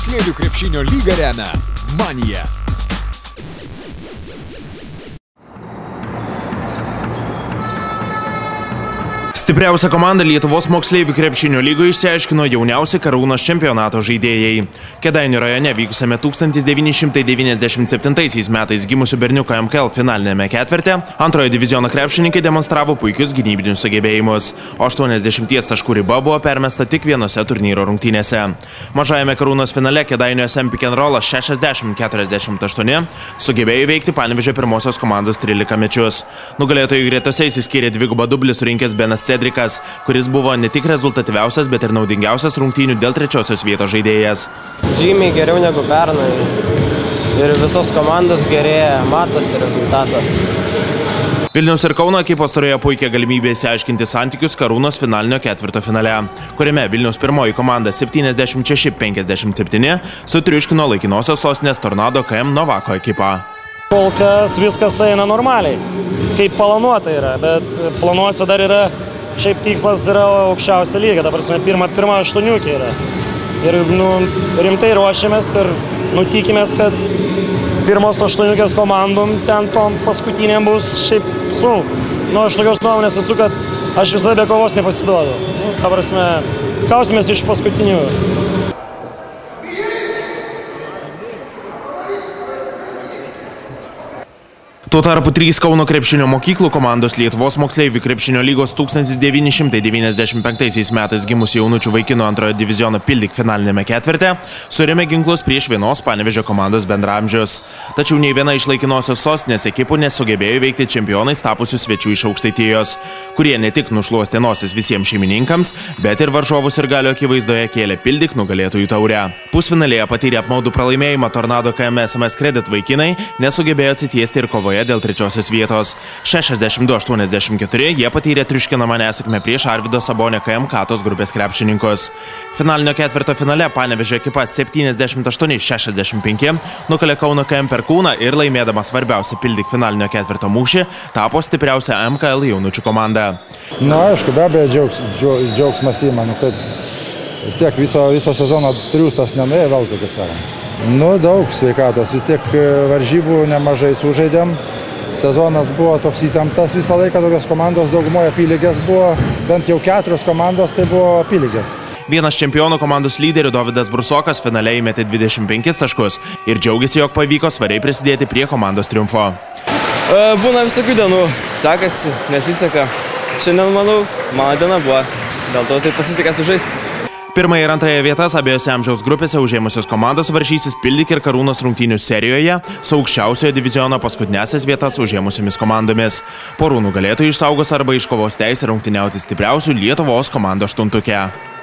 Moksleivių krepšinio lygą remia Manija. Stipriausia komanda Lietuvos moksleivių krepšinio lygoje išsiaiškino jauniausi Karūnos čempionato žaidėjai. Kėdainių rajone vykusiame 1997 metais gimusių berniukų MKL finalinėme ketverte antrojo diviziono krepšininkai demonstravo puikius gynybinius sugebėjimus, o 80 taškų riba buvo permesta tik vienose turnyro rungtynėse. Mažajame Karūnos finale Kėdainių SM pick and rollas 60-48 sugebėjo įveikti Panevėžio pirmosios komandos 13 mečius. Nugalėtojų gretose išsiskyrė dvigubą dublį surinkęs Benas Cedrikas, kuris buvo ne tik rezultatyviausias, bet ir naudingiausias rungtynių dėl trečiosios vietos žaidėjas. Žymiai geriau negu pernai ir visos komandos gerėja, matosi rezultatas. Vilniaus ir Kauno ekipos turėjo puikią galimybę išsiaiškinti santykius Karūnos finalinio ketvirto finale, kuriame Vilniaus pirmoji komanda 76-57 sutriuškino laikinosios sostinės Tornado KM Novako ekipą. Kol kas viskas eina normaliai, kaip planuota yra, bet planuose dar yra, šiaip tikslas yra aukščiausia lyga, ta prasme pirma aštuoniukė yra. Ir rimtai ruošiamės ir tikimės, kad pirmos aštuoniukės komandom ten tom paskutiniam bus šiaip sunku. Aš tokios nuomonės esu, kad aš visada be kovos nepasiduodu. Ta prasme, kausimės iš paskutinių. Tuo tarpu 3 Kauno krepšinio mokyklų komandos Lietuvos moksleivių krepšinio lygos 1995 metais gimusių jaunučių vaikinų antrojo diviziono Pildik finalinėme ketverte surėmė ginklus prieš vienos Panevėžio komandos bendraamžius. Tačiau nei viena iš laikinosios sostinės ekipų nesugebėjo įveikti čempionais tapusių svečių iš Aukštaitijos, kurie ne tik nušluostė nosis visiems šeimininkams, bet ir varžovus ir galio akivaizdoje kėlė Pildik nugalėtojų taurę. Pusfinalėje patyrė apmaudų pralaimėjimą Tornado KM SMS Credit vaikinai, nesugebėjo atsitiesti ir kovoje dėl trečiosios vietos. 62-84 jie patyrė triuškinamą nesėkmę prieš Arvydo Sabonio KM Katos grupės krepšininkus. Finalinio ketvirto finale Panevėžio ekipa 78-65 nukalė Kauno KM Perkūną ir laimėdama svarbiausią Pildik finalinio ketvirto mūšį tapo stipriausia MKL jaunučių komanda. Aišku, be abejo džiaugsmas įmanu, kad vis tiek viso sezono triūsas nenuėjo veltui, kaip sakant. Daug sveikatos, vis tiek varžybų nemažai sužaidėm. Sezonas buvo toks įtemptas visą laiką, tokios komandos daugumoje apylygės buvo, bent jau 4 komandos tai buvo apylygės. Vienas čempionų komandos lyderių Dovydas Brusokas finale įmetė 25 taškus ir džiaugiasi, jog pavyko svariai prisidėti prie komandos triumfo. Būna visokių dienų, sekasi, nesiseka. Šiandien, manau, mano diena buvo, dėl to tai pasisekė sužaisti. Pirmąją ir antrąją vietas abiejose amžiaus grupėse užėmusios komandos varžysis Pildik ir Karūnos rungtynių serijoje su aukščiausiojo diviziono paskutinėsias vietas užėmusiomis komandomis. Porų nugalėtojai išsaugos arba iškovos teisę rungtyniauti stipriausių Lietuvos komandų aštuntuke.